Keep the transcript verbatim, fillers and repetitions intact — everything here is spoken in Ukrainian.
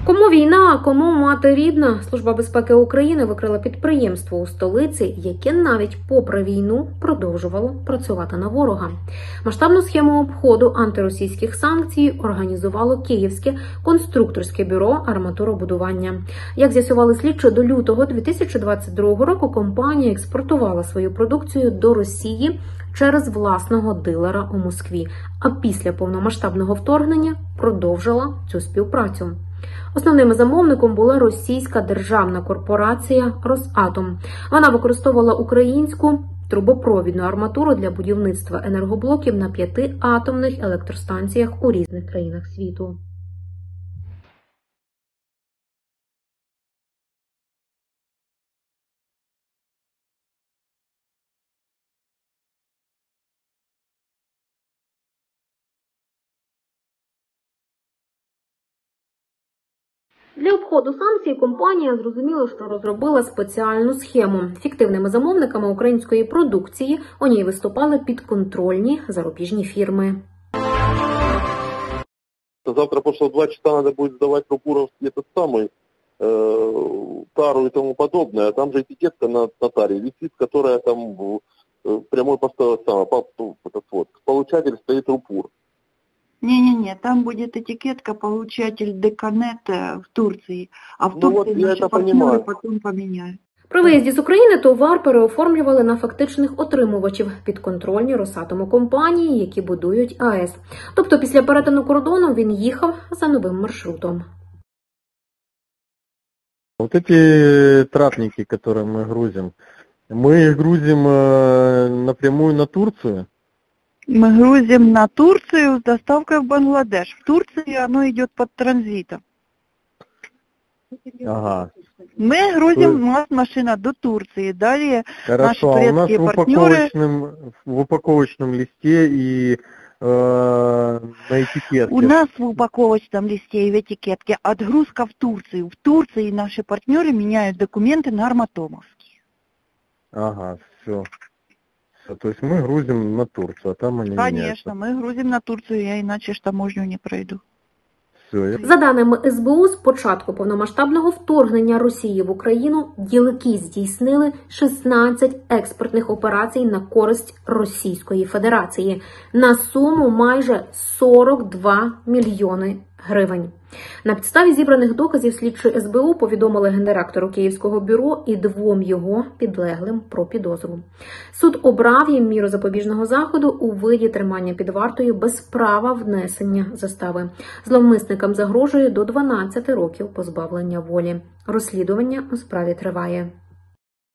Кому війна, а кому мати рідна? Служба безпеки України викрила підприємство у столиці, яке навіть попри війну продовжувало працювати на ворога. Масштабну схему обходу антиросійських санкцій організувало Київське конструкторське бюро арматуробудування. Як з'ясували слідчі, до лютого дві тисячі двадцять другого року компанія експортувала свою продукцію до Росії через власного дилера у Москві, а після повномасштабного вторгнення продовжила цю співпрацю. Основним замовником була російська державна корпорація «Росатом». Вона використовувала українську трубопровідну арматуру для будівництва енергоблоків на п'яти атомних електростанціях у різних країнах світу. Для обходу санкцій компанія зрозуміла, що розробила спеціальну схему. Фіктивними замовниками української продукції у ній виступали підконтрольні зарубіжні фірми. Завтра прошло два часа, надо будет сдавать Прокуровский этот самый, э, тару и тому подобное. Там же этикетка на, на таре висит, которая там э, прямой поставила сама, по, этот вот, получатель стоит Рупур. Не-не-не, там будет этикетка получатель Деканет в Турции, а в Ну Турции вот, я наши это партнеры понимаю. потом поменяют. При виїзді з України товар переоформлювали на фактичних отримувачів підконтрольні Росатому компанії, які будують АЕС. Тобто після перетину кордону він їхав за новим маршрутом. Вот эти тратники, которые мы грузим, мы их грузим э, напрямую на Турцию? Мы грузим на Турцию с доставкой в Бангладеш. В Турции оно идет под транзитом. Ага. Мы грузим, То у нас машина до Турции. Далее Хорошо, наши а у нас турецкие в партнеры... упаковочном, в упаковочном листе и э, на этикетке. У нас в упаковочном листе и в этикетке отгрузка в Турцию. В Турции наши партнеры меняют документы на арматомовские. Ага, все. То есть мы грузим на Турцию, а там они Конечно, меняются. мы грузим на Турцию, я иначе ж таможню не пройду. Все. За даними ес бе у, з початку повномасштабного вторгнення Росії в Україну ділки здійснили шістнадцять експортних операцій на користь Російської Федерації на суму майже сорок два мільйони гривень. На підставі зібраних доказів слідчі ес бе у повідомили гендиректору Київського бюро і двом його підлеглим про підозру. Суд обрав їм міру запобіжного заходу у виді тримання під вартою без права внесення застави. Зловмисникам загрожує до дванадцяти років позбавлення волі. Розслідування у справі триває.